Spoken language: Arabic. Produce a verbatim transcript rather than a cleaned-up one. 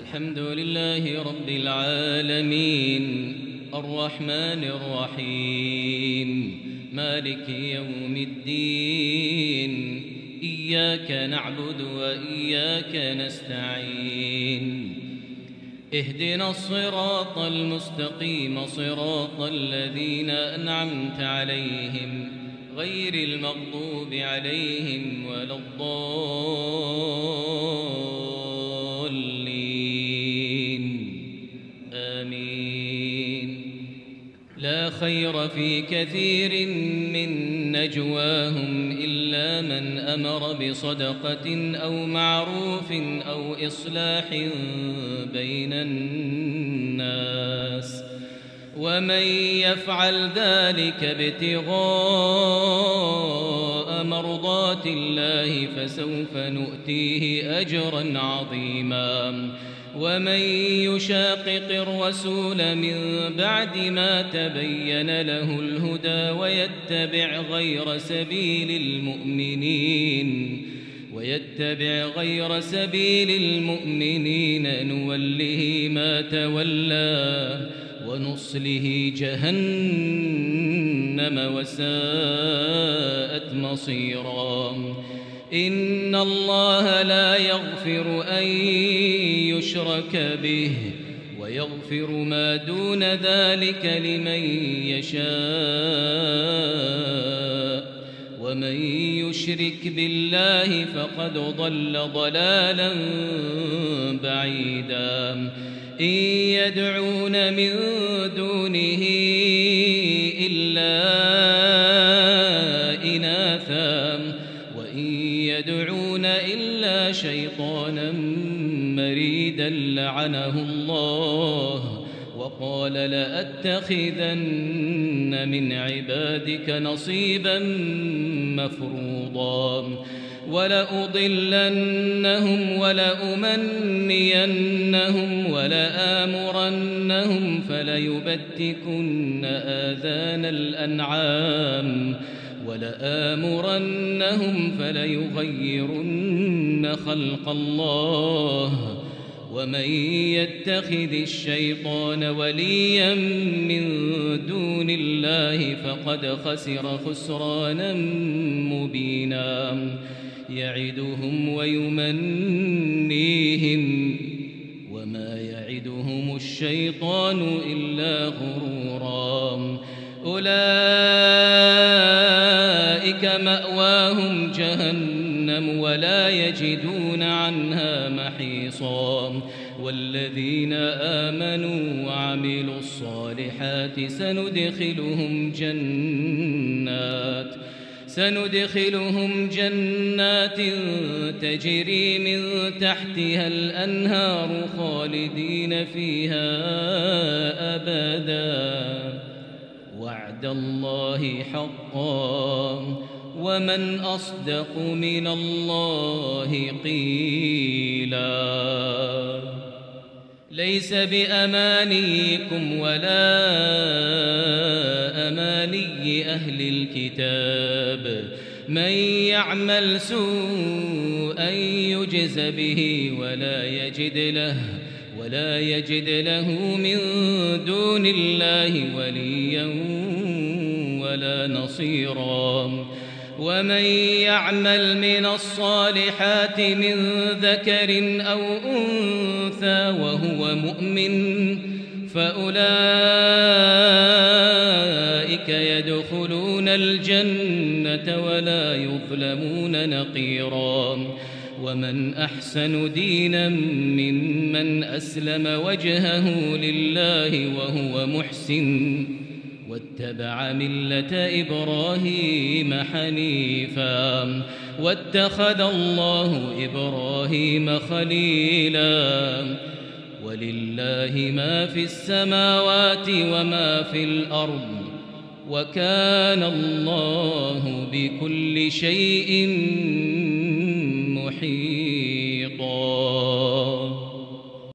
الحمد لله رب العالمين الرحمن الرحيم مالك يوم الدين إياك نعبد وإياك نستعين اهدنا الصراط المستقيم صراط الذين أنعمت عليهم غير المغضوب عليهم ولا الضالين آمين. لا خير في كثير من نجواهم إلا من أمر بصدقة أو معروف أو إصلاح بين الناس ومن يفعل ذلك ابتغاء مرضات الله فسوف نؤتيه أجرا عظيما. ومن يشاقق الرسول من بعد ما تبين له الهدى ويتبع غير سبيل المؤمنين ويتبع غير سبيل المؤمنين نوله ما تولى ونصله جهنم وساءت مصيرا. إن الله لا يغفر أن يشرك به ويغفر ما دون ذلك لمن يشاء ومن يشرك بالله فقد ضل ضلالا بعيدا. إن يدعون من دونه إلا إناثا وإن يدعون إلا شيطانا مريدا لعنه الله وقال لأتخذن من عبادك نصيبا مفروضا ولأضلنهم ولأمنينهم ولآمرنهم فليبتكن آذان الأنعام ولآمرنهم فليغيرن خلق الله ومن يتخذ الشيطان وليا من دون الله فقد خسر خسرانا مبينا. يعدهم ويمنيهم وما يعدهم الشيطان إلا غرورا. أولئك مأواهم جهنم ولا يجدون عنها محيصا. والذين آمنوا وعملوا الصالحات سندخلهم جنات سندخلهم جنات تجري من تحتها الأنهار خالدين فيها أبدا وعد الله حقا ومن أصدق من الله قيلا. ليس بأمانيكم ولا أماني أهل الكتاب من يعمل سوءا يجز به ولا يجد له ولا يجد له من دون الله وليا ولا نصيرا. ومن يعمل من الصالحات من ذكر أو أنثى وهو مؤمن فأولئك يدخلون الجنة ولا يظلمون نقيرا. ومن أحسن دينا ممن أسلم وجهه لله وهو محسن واتبع ملة إبراهيم حنيفا واتخذ الله إبراهيم خليلا. ولله ما في السماوات وما في الأرض وكان الله بكل شيء محيطا.